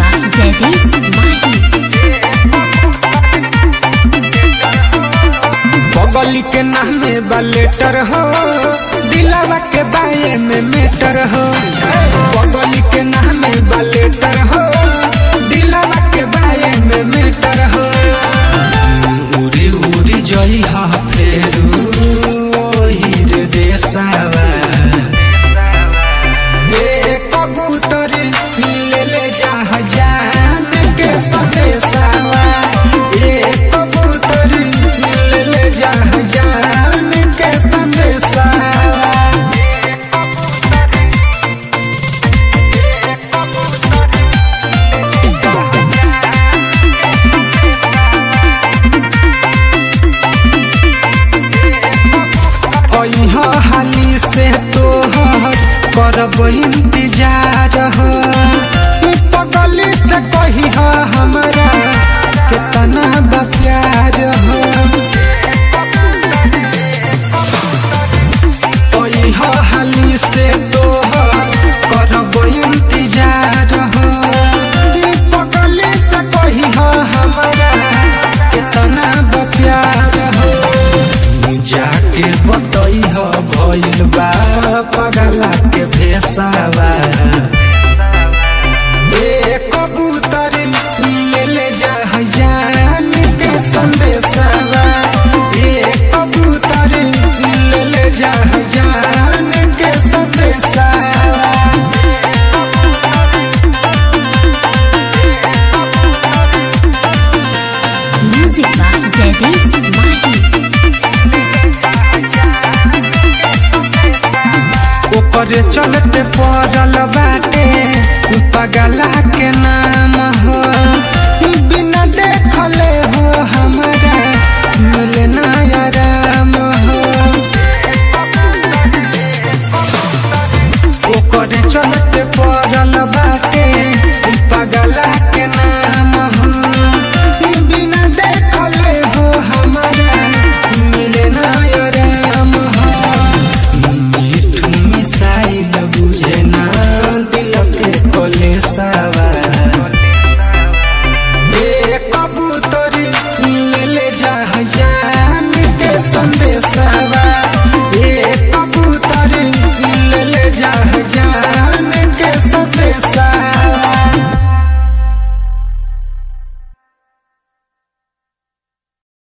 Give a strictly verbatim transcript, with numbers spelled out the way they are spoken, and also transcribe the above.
बगली के नामे बा लेटर हो, दिलावा के बाये में मेटर हो। बगली के नामे बा लेटर हो, दिलावा के बाये में मेटर हो। उड़ी उड़ी जई हा फेरू ओही रे देसावा, ए कबूतर ले ले जा जान के संदेशावा। ए कबूतर ले ले जा जान के संदेशावा। हाली से तोहर करब इंतजार हो, पगली से कही हो हमरा कितना बा प्यार हो। हाली से तोहर करब इंतजार हो, पगली से कही हो हमरा कितना बा प्यार हो। जाके बतई हो भइल बा पगला के भेसावा। ए कबूतर ले ले जा जान के संदेशावा। ए कबूतर ले ले जा जान के संदेशावा। म्यूजिक बा जयदीप माही। ओकरे चलते पड़ल बाटे पगला के ना